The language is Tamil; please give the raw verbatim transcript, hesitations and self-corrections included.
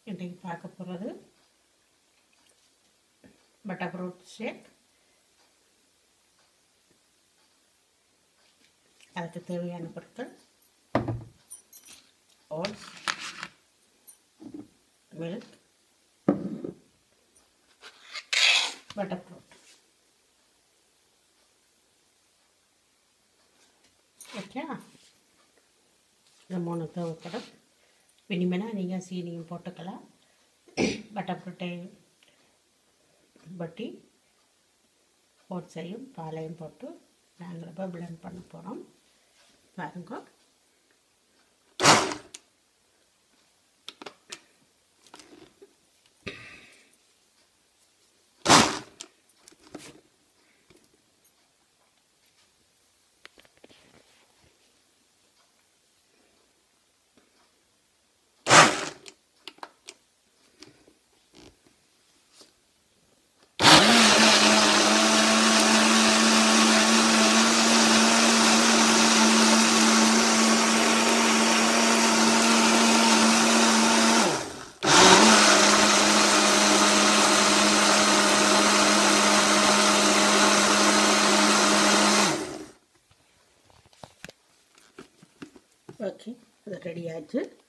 இன்றைக்கு பார்க்க போகிறது பட்டர் ஃப்ரூட் ஷேக். அதுக்கு தேவையான பொருட்கள் oats, milk, butter fruit. Okay, இந்த மூணு தேவைப்படும். இனிமேனா நீங்கள் சீனியும் போட்டுக்கலாம். பட்டர் ஃப்ரூட்டை பட்டி ஓட்ஸையும் பாலையும் போட்டு நாங்கள் இப்போ பிளெண்ட் பண்ண போகிறோம். பாருங்க. ஓகே, அது ரெடி ஆச்சு.